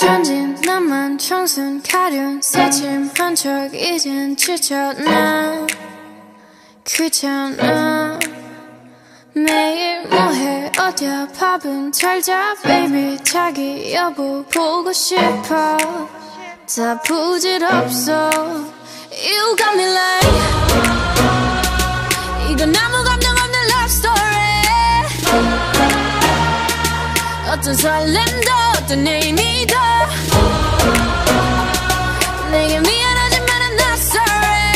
전진 나만 청순 가련 새침한 척 이젠 지쳤나 귀찮아 매일 뭐해 어디야 밥은 잘자 baby 자기 여보 보고 싶어 다 부질없어 You got me like 이건 아무 감정 없는 love story 어떤 설렘도 어떤 의미도 내게 미안하지만 I'm not sorry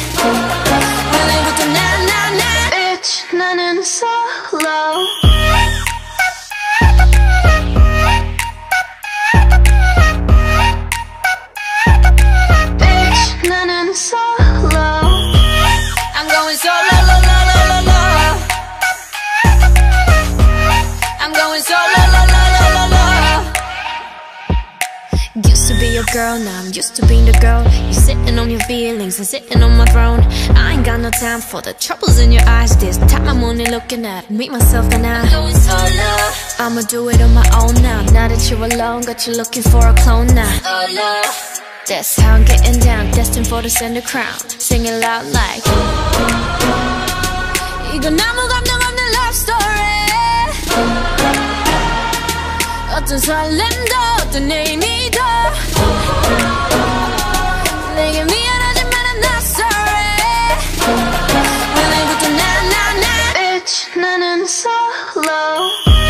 오늘부터 나 Bitch 나는 solo Bitch 나는 solo I'm going solo lo, lo, lo, lo, lo. I'm going solo lo, lo, lo, lo, lo. Used to be your girl, now I'm used to being the girl. You sitting on your feelings and sitting on my throne. I ain't got no time for the troubles in your eyes. This time I'm only looking at me, myself and I. I'm going solo. I'ma do it on my own now. Now that you're alone, got you looking for a clone now. Solo. That's how I'm getting down, destined for the center crown. Sing it loud like 이건 아무 감정 없는 love story 어떤 설렘도 어떤 의미도 내게 미안하지만 I'm not sorry 오늘부터 나 Bitch 나는 solo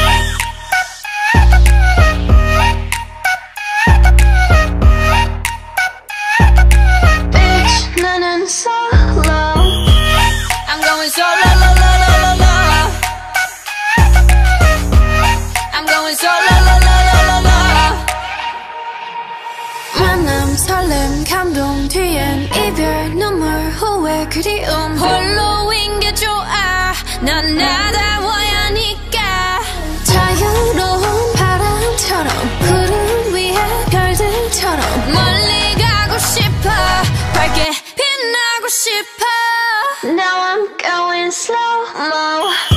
Bitch 나는 solo I'm going solo lo, lo, lo, lo, lo. I'm going solo lo, lo, lo, lo, lo. 만남 설렘 감동 뒤엔 이별 눈물 후회 그리움 홀로인 게 좋아 난 나다워야 하니까 자유로운 바람처럼 구름 위에 별들처럼 멀리 가고 싶어 밝게 빛나고 싶어 Now I'm going slow-mo